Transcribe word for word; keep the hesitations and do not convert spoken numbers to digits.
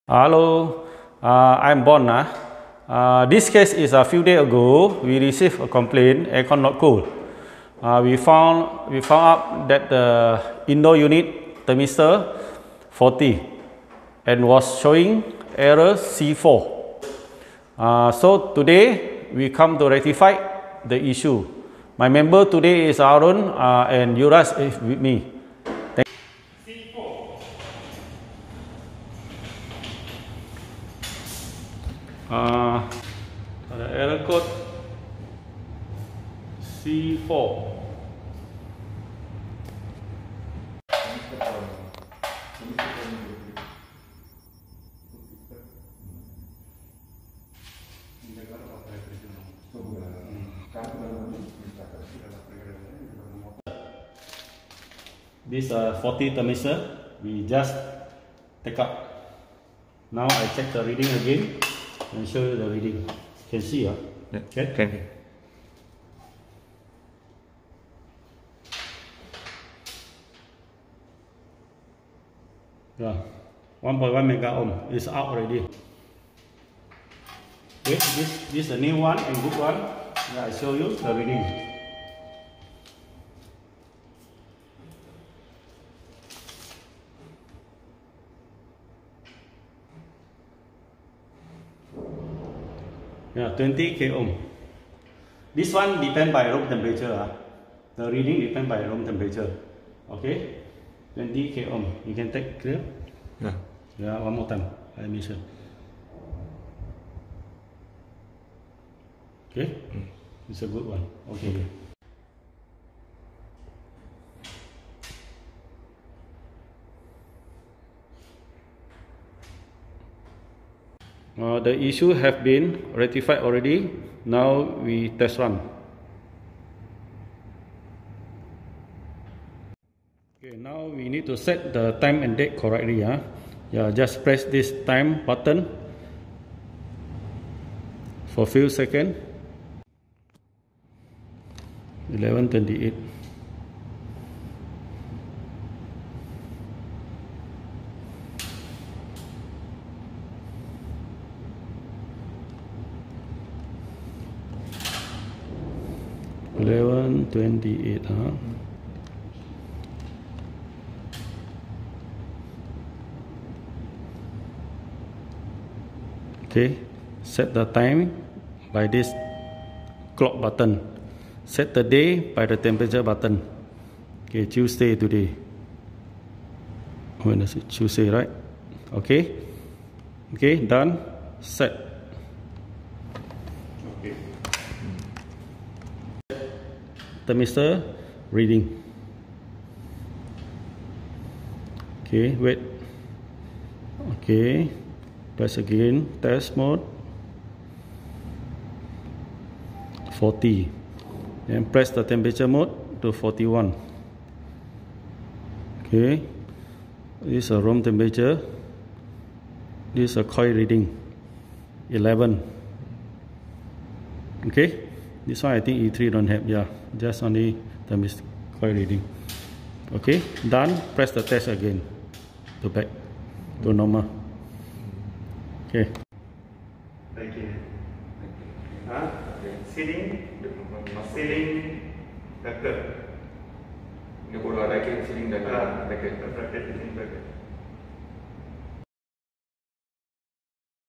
Hello, uh, I'm Bon. Uh. Uh, this case is a few days ago. We received a complaint, aircon not cool. Uh, we found we found out that the indoor unit thermistor faulty and was showing error C four. Uh, so today we come to rectify the issue. My member today is Aaron uh, and Yuras is with me. Uh, the error code C four. This uh, faulty thermistor we just take up. Now I check the reading again and show you the reading. Can see, huh? Yeah. Okay. Okay. Yeah, one point one mega ohm is out already. Okay, this this is a new one and good one. Yeah, I show you the reading. Yeah, twenty k ohm. This one depend by room temperature. Huh? The reading depend by room temperature. Okay, twenty k ohm. You can take clear. Yeah. Yeah, one more time. I measure. Okay, mm. It's a good one. Okay. Okay. Uh, the issue have been rectified already. Now we test run. Okay, now we need to set the time and date correctly. Huh? Yeah, just press this time button for few seconds. eleven twenty-eight. eleven twenty-eight, huh? Okay, set the time by this clock button. Set the day by the temperature button. Okay, Tuesday today. When is it? Tuesday, right? Okay. Okay, done. Set. Okay. Thermistor reading. Okay, wait. Okay, press again. Test mode. forty. Then press the temperature mode to forty-one. Okay, this is a room temperature. This is a coil reading. eleven. Okay, this one I think E three don't have. Yeah, just only the coil reading. Okay, done. Press the test again to back to normal. Okay. Thank you. Huh? Ceiling, ceiling factor. Dia boleh ada ke ceiling dan Ah, bracket. bracket, ceiling bracket.